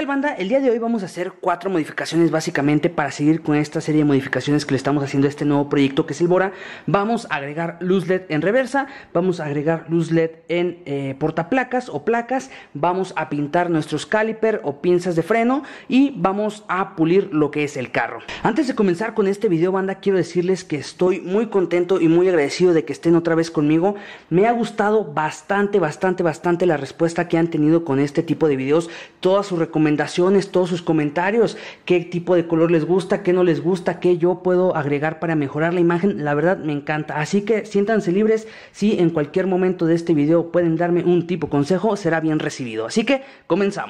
banda, el día de hoy vamos a hacer 4 modificaciones básicamente para seguir con esta serie de modificaciones que le estamos haciendo a este nuevo proyecto que es el Bora. Vamos a agregar luz LED en reversa, vamos a agregar luz LED en portaplacas o placas, vamos a pintar nuestros caliper o pinzas de freno y vamos a pulir lo que es el carro. Antes de comenzar con este video, banda, quiero decirles que estoy muy contento y muy agradecido de que estén otra vez conmigo. Me ha gustado bastante la respuesta que han tenido con este tipo de videos, todas sus recomendaciones, todos sus comentarios, qué tipo de color les gusta, qué no les gusta, qué yo puedo agregar para mejorar la imagen. La verdad me encanta, así que siéntanse libres. Si en cualquier momento de este video pueden darme un tipo consejo, será bien recibido. Así que comenzamos.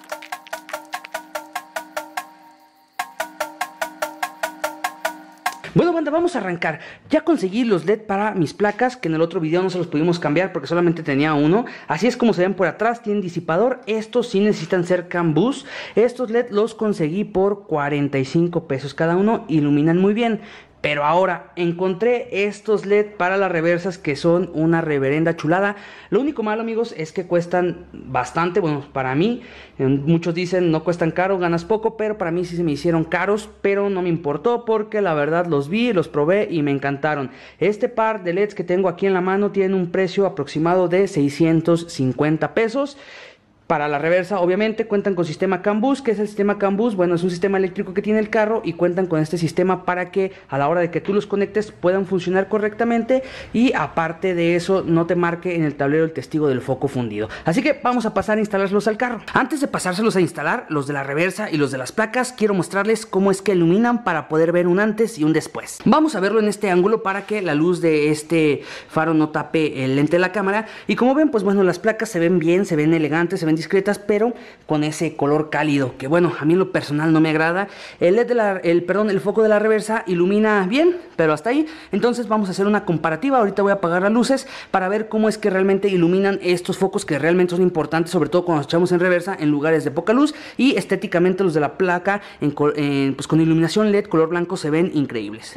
Bueno, banda, vamos a arrancar. Ya conseguí los LED para mis placas, que en el otro video no se los pudimos cambiar porque solamente tenía uno. Así es como se ven por atrás, tienen disipador. Estos sí necesitan ser CAN bus. Estos LED los conseguí por 45 pesos cada uno, iluminan muy bien. Pero ahora encontré estos LED para las reversas que son una reverenda chulada. Lo único malo, amigos, es que cuestan bastante. Bueno, para mí, muchos dicen no cuestan caro, ganas poco, pero para mí sí se me hicieron caros, pero no me importó porque la verdad los vi, los probé y me encantaron. Este par de LEDs que tengo aquí en la mano tiene un precio aproximado de 650 pesos. Para la reversa, obviamente, cuentan con sistema CAN bus. ¿Qué es el sistema CAN bus? Bueno, es un sistema eléctrico que tiene el carro y cuentan con este sistema para que a la hora de que tú los conectes puedan funcionar correctamente y aparte de eso no te marque en el tablero el testigo del foco fundido. Así que vamos a pasar a instalarlos al carro. Antes de pasárselos a instalar, los de la reversa y los de las placas, quiero mostrarles cómo es que iluminan para poder ver un antes y un después. Vamos a verlo en este ángulo para que la luz de este faro no tape el lente de la cámara. Y como ven, pues bueno, las placas se ven bien, se ven elegantes, se ven discretas, pero con ese color cálido que bueno, a mí en lo personal no me agrada. El LED el foco de la reversa ilumina bien, pero hasta ahí. Entonces vamos a hacer una comparativa. Ahorita voy a apagar las luces para ver cómo es que realmente iluminan estos focos que realmente son importantes, sobre todo cuando echamos en reversa en lugares de poca luz, y estéticamente los de la placa pues con iluminación LED color blanco se ven increíbles.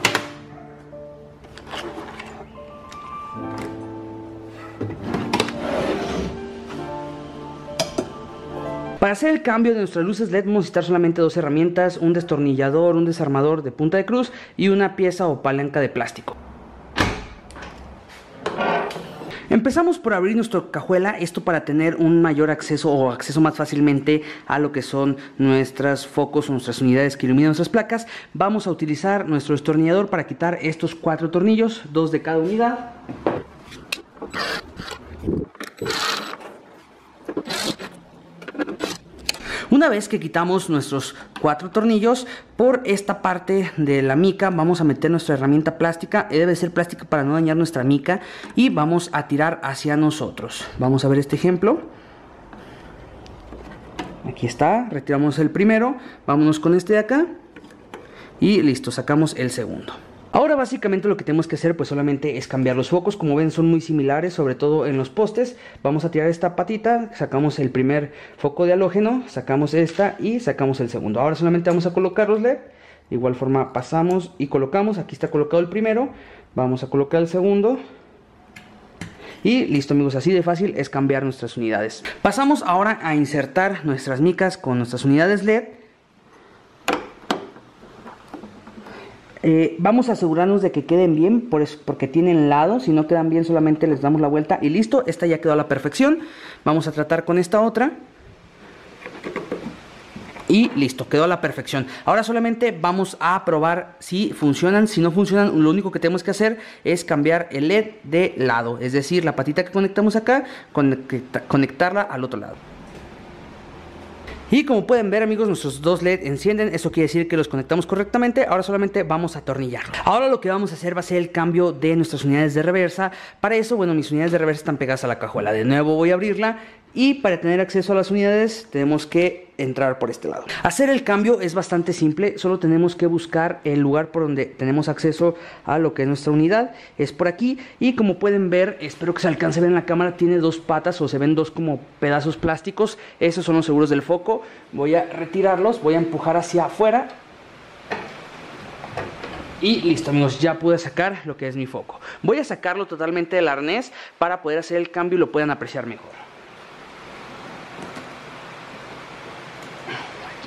Para hacer el cambio de nuestras luces LED vamos a necesitar solamente 2 herramientas, un destornillador, un desarmador de punta de cruz y una pieza o palanca de plástico. Empezamos por abrir nuestra cajuela, esto para tener un mayor acceso o acceso más fácilmente a lo que son nuestros focos o nuestras unidades que iluminan nuestras placas. Vamos a utilizar nuestro destornillador para quitar estos 4 tornillos, 2 de cada unidad. Una vez que quitamos nuestros 4 tornillos, por esta parte de la mica vamos a meter nuestra herramienta plástica. Debe ser plástica para no dañar nuestra mica y vamos a tirar hacia nosotros. Vamos a ver este ejemplo. Aquí está, retiramos el primero, vámonos con este de acá y listo, sacamos el segundo. Ahora básicamente lo que tenemos que hacer pues solamente es cambiar los focos. Como ven son muy similares, sobre todo en los postes. Vamos a tirar esta patita, sacamos el primer foco de halógeno, sacamos esta y sacamos el segundo. Ahora solamente vamos a colocar los LED. De igual forma pasamos y colocamos, aquí está colocado el primero, vamos a colocar el segundo. Y listo, amigos, así de fácil es cambiar nuestras unidades. Pasamos ahora a insertar nuestras micas con nuestras unidades LED. Vamos a asegurarnos de que queden bien, porque tienen lados. Si no quedan bien solamente les damos la vuelta y listo, esta ya quedó a la perfección. Vamos a tratar con esta otra y listo, quedó a la perfección. Ahora solamente vamos a probar si funcionan. Si no funcionan, lo único que tenemos que hacer es cambiar el LED de lado, es decir, la patita que conectamos acá, conectarla al otro lado. Y como pueden ver, amigos, nuestros 2 LED encienden. Eso quiere decir que los conectamos correctamente. Ahora solamente vamos a atornillarlo. Ahora lo que vamos a hacer va a ser el cambio de nuestras unidades de reversa. Para eso, bueno, mis unidades de reversa están pegadas a la cajuela. De nuevo voy a abrirla y para tener acceso a las unidades tenemos que entrar por este lado. Hacer el cambio es bastante simple. Solo tenemos que buscar el lugar por donde tenemos acceso a lo que es nuestra unidad. Es por aquí y como pueden ver, espero que se alcance a ver en la cámara, tiene 2 patas o se ven 2 como pedazos plásticos. Esos son los seguros del foco. Voy a retirarlos, voy a empujar hacia afuera. Y listo, amigos, ya pude sacar lo que es mi foco. Voy a sacarlo totalmente del arnés para poder hacer el cambio y lo puedan apreciar mejor.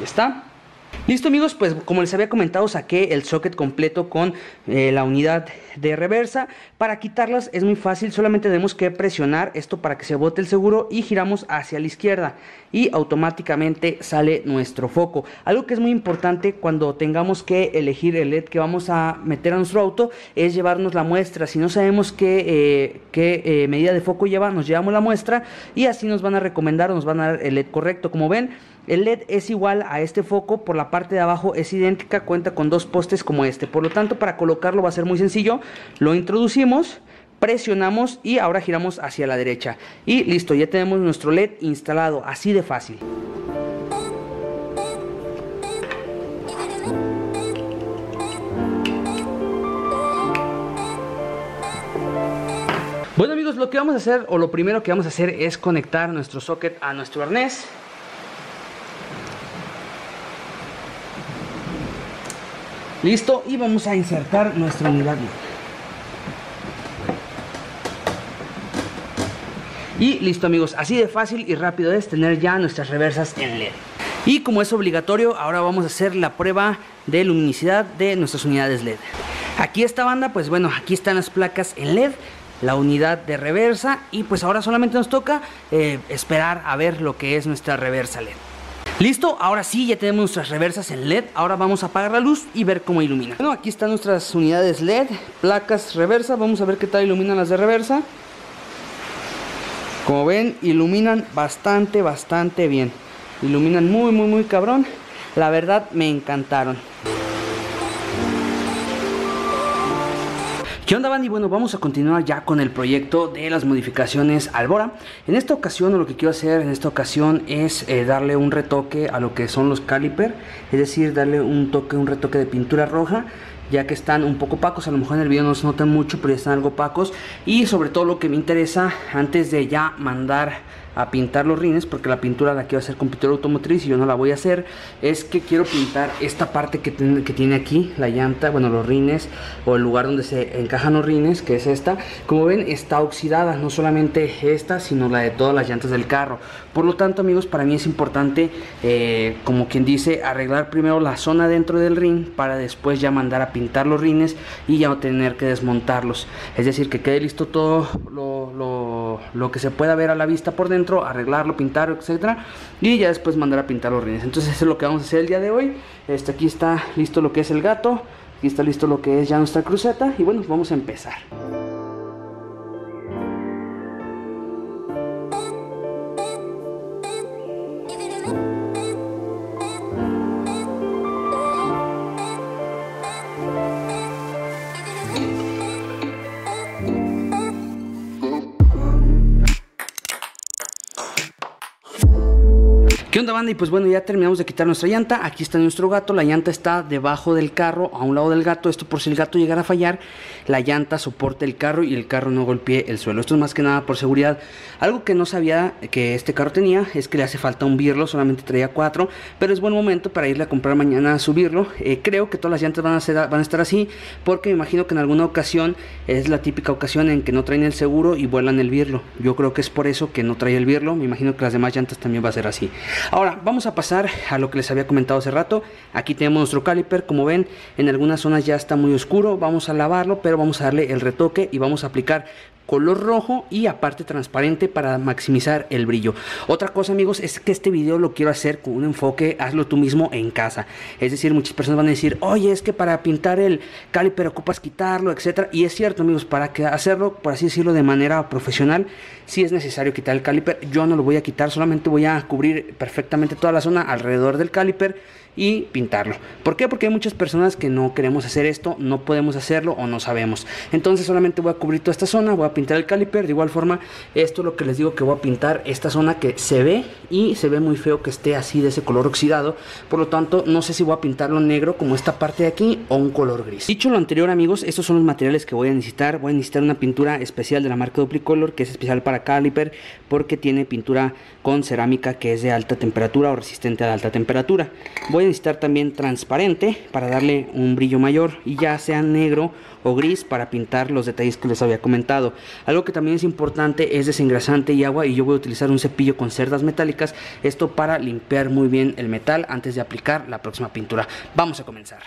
Aquí está. Listo amigos, pues como les había comentado, saqué el socket completo con la unidad de reversa. Para quitarlas es muy fácil, solamente tenemos que presionar esto para que se bote el seguro y giramos hacia la izquierda y automáticamente sale nuestro foco. Algo que es muy importante cuando tengamos que elegir el LED que vamos a meter a nuestro auto es llevarnos la muestra. Si no sabemos qué medida de foco lleva, nos llevamos la muestra y así nos van a recomendar o nos van a dar el LED correcto. Como ven, el LED es igual a este foco, por la parte de abajo es idéntica, cuenta con 2 postes como este. Por lo tanto, para colocarlo va a ser muy sencillo. Lo introducimos, presionamos y ahora giramos hacia la derecha. Y listo, ya tenemos nuestro LED instalado, así de fácil. Bueno amigos, lo que vamos a hacer, o lo primero que vamos a hacer es conectar nuestro socket a nuestro arnés. Listo, y vamos a insertar nuestra unidad LED. Y listo amigos, así de fácil y rápido es tener ya nuestras reversas en LED. Y como es obligatorio, ahora vamos a hacer la prueba de luminosidad de nuestras unidades LED. Aquí esta banda, pues bueno, aquí están las placas en LED, la unidad de reversa, y pues ahora solamente nos toca esperar a ver lo que es nuestra reversa LED. Listo, ahora sí, ya tenemos nuestras reversas en LED. Ahora vamos a apagar la luz y ver cómo ilumina. Bueno, aquí están nuestras unidades LED, placas reversa. Vamos a ver qué tal iluminan las de reversa. Como ven, iluminan bastante bien. Iluminan muy cabrón. La verdad, me encantaron. ¿Qué onda, Bandy? Bueno, vamos a continuar ya con el proyecto de las modificaciones Albora. En esta ocasión, lo que quiero hacer en esta ocasión es darle un retoque a lo que son los caliper, es decir, darle un retoque de pintura roja, ya que están un poco opacos. A lo mejor en el video no se notan mucho, pero ya están algo opacos. Y sobre todo lo que me interesa, antes de ya mandar a pintar los rines, porque la pintura la quiero hacer con pintura automotriz y yo no la voy a hacer, es que quiero pintar esta parte que tiene aquí la llanta, bueno, los rines, o el lugar donde se encajan los rines, que es esta. Como ven, está oxidada, no solamente esta, sino la de todas las llantas del carro. Por lo tanto amigos, para mí es importante, como quien dice, arreglar primero la zona dentro del rin, para después ya mandar a pintar los rines y ya no tener que desmontarlos. Es decir, que quede listo todo lo que se pueda ver a la vista por dentro, arreglarlo, pintarlo, etcétera, y ya después mandar a pintar los rines. Entonces eso es lo que vamos a hacer el día de hoy. Aquí está listo lo que es el gato, aquí está listo lo que es ya nuestra cruceta, y bueno, vamos a empezar. ¿Qué onda, banda? Y pues bueno, ya terminamos de quitar nuestra llanta. Aquí está nuestro gato. La llanta está debajo del carro, a un lado del gato. Esto por si el gato llegara a fallar, la llanta soporte el carro y el carro no golpee el suelo. Esto es más que nada por seguridad. Algo que no sabía que este carro tenía es que le hace falta un birlo. Solamente traía 4, pero es buen momento para irle a comprar mañana a subirlo. Creo que todas las llantas van a estar así, porque me imagino que en alguna ocasión es la típica ocasión en que no traen el seguro y vuelan el birlo. Yo creo que es por eso que no trae el birlo. Me imagino que las demás llantas también va a ser así. Ahora vamos a pasar a lo que les había comentado hace rato. Aquí tenemos nuestro caliper. Como ven, en algunas zonas ya está muy oscuro. Vamos a lavarlo, pero vamos a darle el retoque y vamos a aplicar color rojo y aparte transparente para maximizar el brillo. Otra cosa, amigos, es que este video lo quiero hacer con un enfoque hazlo tú mismo en casa. Es decir, muchas personas van a decir, oye, es que para pintar el caliper ocupas quitarlo, etcétera. Y es cierto, amigos, para hacerlo, por así decirlo, de manera profesional, sí es necesario quitar el caliper. Yo no lo voy a quitar, solamente voy a cubrir perfectamente toda la zona alrededor del caliper y pintarlo. ¿Por qué? Porque hay muchas personas que no queremos hacer esto, no podemos hacerlo o no sabemos. Entonces solamente voy a cubrir toda esta zona, voy a pintar el caliper. De igual forma, esto es lo que les digo, que voy a pintar esta zona que se ve y se ve muy feo que esté así de ese color oxidado. Por lo tanto, no sé si voy a pintarlo negro como esta parte de aquí o un color gris. Dicho lo anterior, amigos, estos son los materiales que voy a necesitar. Voy a necesitar una pintura especial de la marca Duplicolor, que es especial para caliper porque tiene pintura con cerámica que es de alta temperatura o resistente a la alta temperatura. Voy Voy a necesitar también transparente para darle un brillo mayor, y ya sea negro o gris para pintar los detalles que les había comentado. Algo que también es importante es desengrasante y agua, y yo voy a utilizar un cepillo con cerdas metálicas, esto para limpiar muy bien el metal antes de aplicar la próxima pintura. Vamos a comenzar.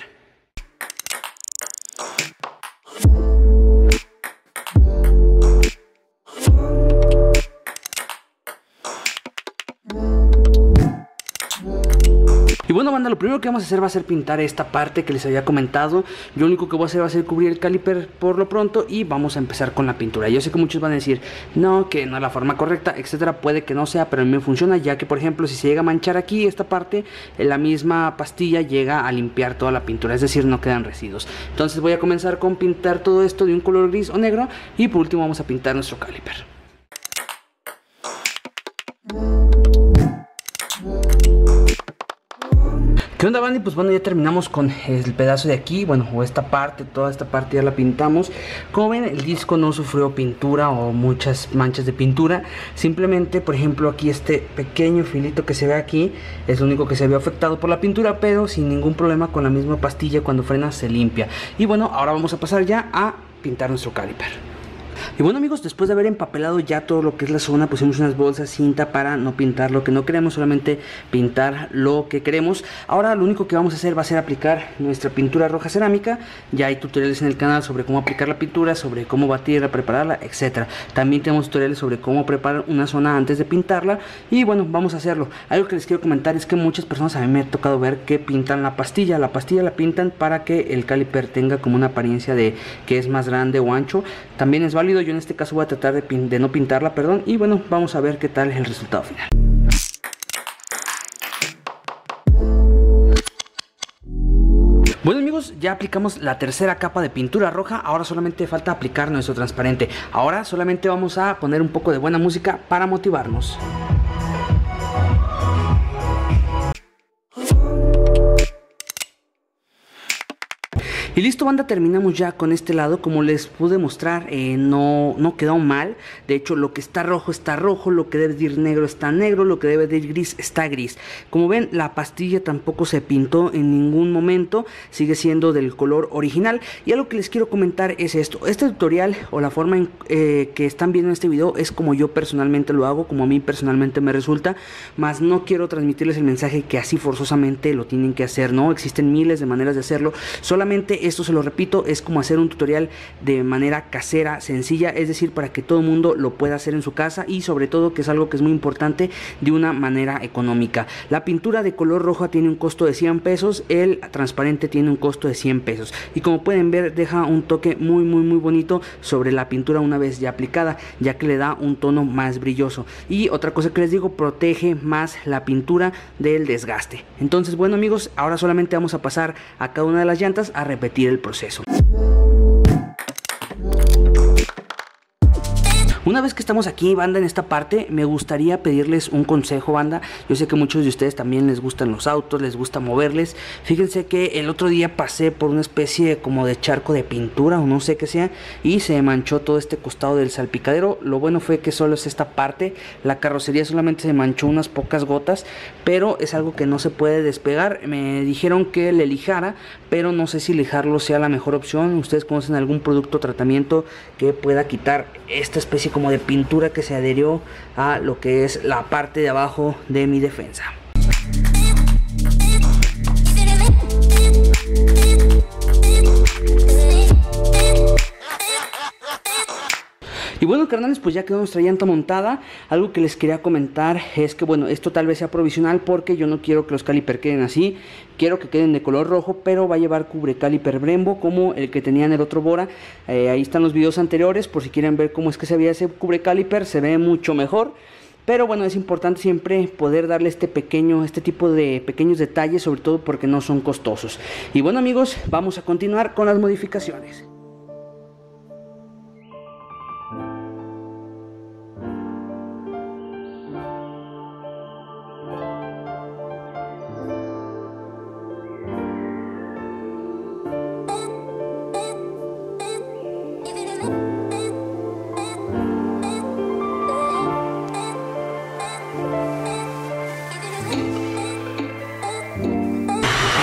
Y bueno, banda, lo primero que vamos a hacer va a ser pintar esta parte que les había comentado. Yo lo único que voy a hacer va a ser cubrir el caliper por lo pronto, y vamos a empezar con la pintura. Yo sé que muchos van a decir, no, que no es la forma correcta, etcétera. Puede que no sea, pero a mí me funciona, ya que por ejemplo si se llega a manchar aquí esta parte, la misma pastilla llega a limpiar toda la pintura, es decir, no quedan residuos. Entonces voy a comenzar con pintar todo esto de un color gris o negro, y por último vamos a pintar nuestro caliper. ¿Qué onda, Bandy? Pues bueno, ya terminamos con el pedazo de aquí, bueno, o esta parte, toda esta parte ya la pintamos. Como ven, el disco no sufrió pintura o muchas manchas de pintura. Simplemente, por ejemplo, aquí este pequeño filito que se ve aquí es lo único que se vio afectado por la pintura, pero sin ningún problema, con la misma pastilla cuando frena se limpia. Y bueno, ahora vamos a pasar ya a pintar nuestro caliper. Y bueno, amigos, después de haber empapelado ya todo lo que es la zona, pusimos unas bolsas, cinta para no pintar lo que no queremos, solamente pintar lo que queremos. Ahora lo único que vamos a hacer va a ser aplicar nuestra pintura roja cerámica. Ya hay tutoriales en el canal sobre cómo aplicar la pintura, sobre cómo batirla, prepararla, etcétera. También tenemos tutoriales sobre cómo preparar una zona antes de pintarla. Y bueno, vamos a hacerlo. Algo que les quiero comentar es que muchas personas, a mí me ha tocado ver que pintan la pastilla. La pastilla la pintan para que el caliper tenga como una apariencia de que es más grande o ancho. También es válido. Yo en este caso voy a tratar de no pintarla, perdón. Y bueno, vamos a ver qué tal es el resultado final. Bueno, amigos, ya aplicamos la tercera capa de pintura roja. Ahora solamente falta aplicar nuestro transparente. Ahora solamente vamos a poner un poco de buena música para motivarnos. Y listo, banda, terminamos ya con este lado. Como les pude mostrar, no quedó mal. De hecho, lo que está rojo, lo que debe de ir negro está negro, lo que debe de ir gris está gris. Como ven, la pastilla tampoco se pintó en ningún momento, sigue siendo del color original. Y algo que les quiero comentar es esto: este tutorial o la forma que están viendo en este video es como yo personalmente lo hago, como a mí personalmente me resulta, más no quiero transmitirles el mensaje que así forzosamente lo tienen que hacer, ¿no? Existen miles de maneras de hacerlo. Solamente esto, se lo repito, es como hacer un tutorial de manera casera, sencilla, es decir, para que todo el mundo lo pueda hacer en su casa, y sobre todo, que es algo que es muy importante, de una manera económica. La pintura de color roja tiene un costo de 100 pesos, el transparente tiene un costo de 100 pesos, y como pueden ver, deja un toque muy bonito sobre la pintura una vez ya aplicada, ya que le da un tono más brilloso. Y otra cosa que les digo, protege más la pintura del desgaste. Entonces, bueno, amigos, ahora solamente vamos a pasar a cada una de las llantas a repetir el proceso. Una vez que estamos aquí, banda, en esta parte, me gustaría pedirles un consejo, banda. Yo sé que muchos de ustedes también les gustan los autos, les gusta moverles. Fíjense que el otro día pasé por una especie como de charco de pintura, o no sé qué sea, y se manchó todo este costado del salpicadero. Lo bueno fue que solo es esta parte, la carrocería solamente se manchó unas pocas gotas, pero es algo que no se puede despegar. Me dijeron que le lijara, pero no sé si lijarlo sea la mejor opción. ¿Ustedes conocen algún producto o tratamiento que pueda quitar esta especie como de pintura que se adherió a lo que es la parte de abajo de mi defensa? Y bueno, carnales, pues ya quedó nuestra llanta montada. Algo que les quería comentar es que, bueno, esto tal vez sea provisional, porque yo no quiero que los caliper queden así. Quiero que queden de color rojo, pero va a llevar cubre caliper Brembo, como el que tenía en el otro Bora. Ahí están los videos anteriores, por si quieren ver cómo es que se veía ese cubre caliper. Se ve mucho mejor. Pero bueno, es importante siempre poder darle este tipo de pequeños detalles, sobre todo porque no son costosos. Y bueno, amigos, vamos a continuar con las modificaciones.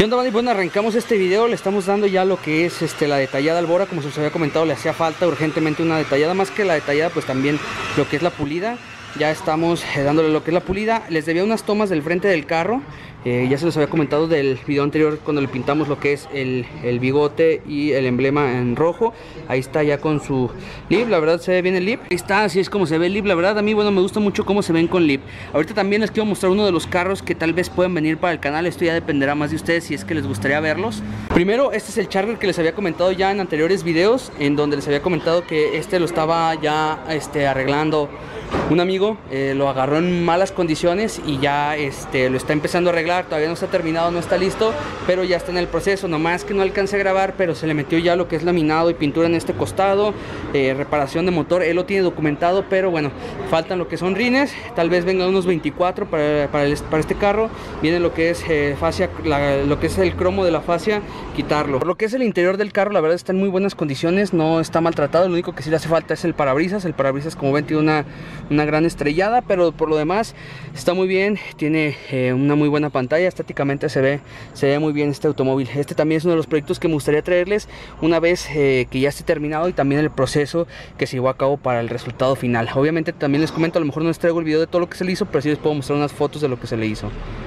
¿Qué onda, banda? Y bueno, arrancamos este video, le estamos dando ya lo que es la detallada al Bora. Como se os había comentado, le hacía falta urgentemente una detallada, más que la detallada, pues también lo que es la pulida. Ya estamos dándole lo que es la pulida. Les debía unas tomas del frente del carro. Ya se los había comentado del video anterior cuando le pintamos lo que es el bigote y el emblema en rojo. Ahí está ya con su lip, la verdad se ve bien el lip. Ahí está, así es como se ve el lip, la verdad a mí, bueno, me gusta mucho cómo se ven con lip. Ahorita también les quiero mostrar uno de los carros que tal vez pueden venir para el canal. Esto ya dependerá más de ustedes si es que les gustaría verlos. Primero, este es el Charger que les había comentado ya en anteriores videos, en donde les había comentado que lo estaba ya arreglando un amigo. Lo agarró en malas condiciones y ya lo está empezando a arreglar. Todavía no está terminado, no está listo, pero ya está en el proceso. Nomás que no alcancé a grabar, pero se le metió ya lo que es laminado y pintura en este costado, reparación de motor. Él lo tiene documentado, pero bueno, faltan lo que son rines. Tal vez vengan unos 24 para este carro. Viene lo que es fascia, lo que es el cromo de la fascia, quitarlo. Por lo que es el interior del carro, la verdad está en muy buenas condiciones, no está maltratado. Lo único que sí le hace falta es el parabrisas. El parabrisas, como ven, tiene una gran estrellada, pero por lo demás está muy bien. Tiene una muy buena pantalla, estéticamente se ve muy bien este automóvil. Este también es uno de los proyectos que me gustaría traerles una vez que ya esté terminado, y también el proceso que se llevó a cabo para el resultado final. Obviamente también les comento, a lo mejor no les traigo el video de todo lo que se le hizo, pero sí les puedo mostrar unas fotos de lo que se le hizo.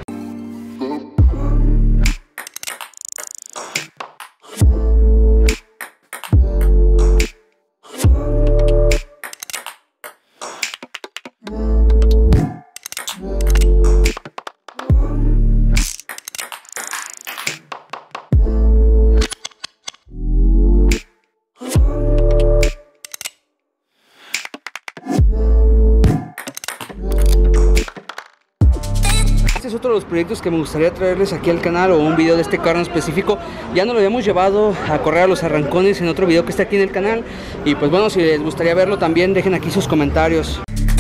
Este es otro de los proyectos que me gustaría traerles aquí al canal, o un video de este carro en específico. Ya nos lo habíamos llevado a correr a los arrancones en otro video que está aquí en el canal, y pues bueno, si les gustaría verlo también dejen aquí sus comentarios.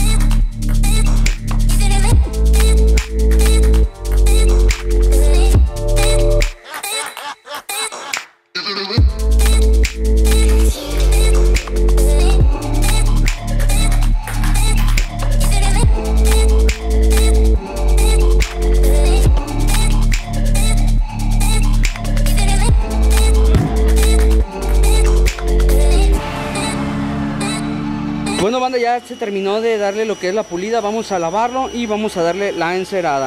Bueno, banda, ya se terminó de darle lo que es la pulida. Vamos a lavarlo y vamos a darle la encerada.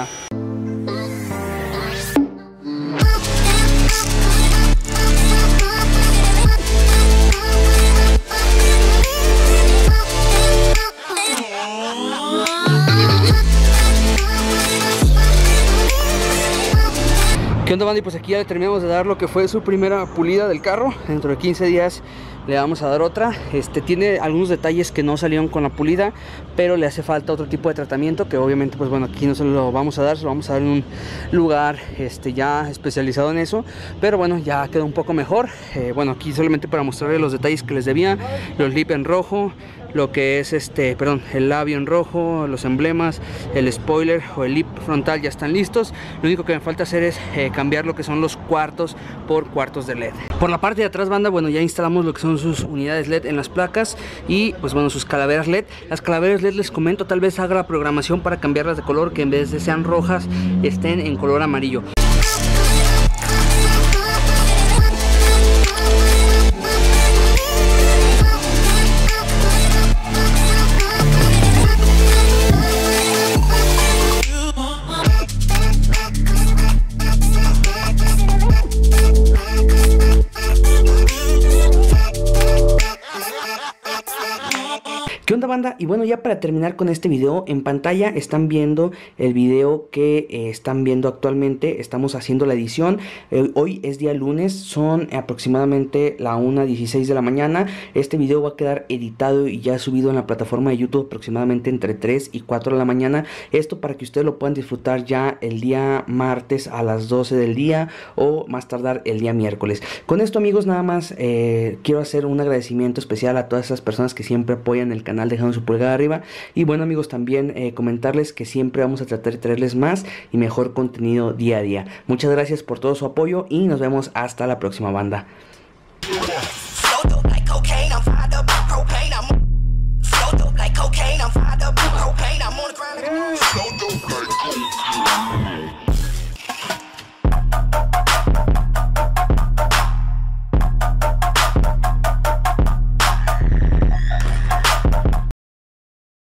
¿Qué onda, banda? Y pues aquí ya le terminamos de dar lo que fue su primera pulida del carro. Dentro de 15 días le vamos a dar otra. Tiene algunos detalles que no salieron con la pulida, pero le hace falta otro tipo de tratamiento, que obviamente pues bueno, aquí no se lo vamos a dar, se lo vamos a dar en un lugar ya especializado en eso. Pero bueno, ya quedó un poco mejor. Bueno, aquí solamente para mostrarles los detalles que les debía: los lip en rojo, lo que es el labio en rojo, los emblemas, el spoiler o el lip frontal ya están listos. Lo único que me falta hacer es cambiar lo que son los cuartos por cuartos de LED. Por la parte de atrás, banda, bueno, ya instalamos lo que son sus unidades LED en las placas y pues bueno, sus calaveras LED. Las calaveras LED, les comento, tal vez haga la programación para cambiarlas de color, que en vez de sean rojas estén en color amarillo. ¿Qué onda, banda? Y bueno, ya para terminar con este video, en pantalla están viendo el video que están viendo actualmente. Estamos haciendo la edición. Hoy es día lunes, son aproximadamente la 1:16 de la mañana. Este video va a quedar editado y ya subido en la plataforma de YouTube aproximadamente entre 3 y 4 de la mañana. Esto para que ustedes lo puedan disfrutar ya el día martes a las 12 del día, o más tardar el día miércoles. Con esto, amigos, nada más quiero hacer un agradecimiento especial a todas esas personas que siempre apoyan el canal dejando su pulgar arriba. Y bueno, amigos, también comentarles que siempre vamos a tratar de traerles más y mejor contenido día a día. Muchas gracias por todo su apoyo y nos vemos hasta la próxima, banda.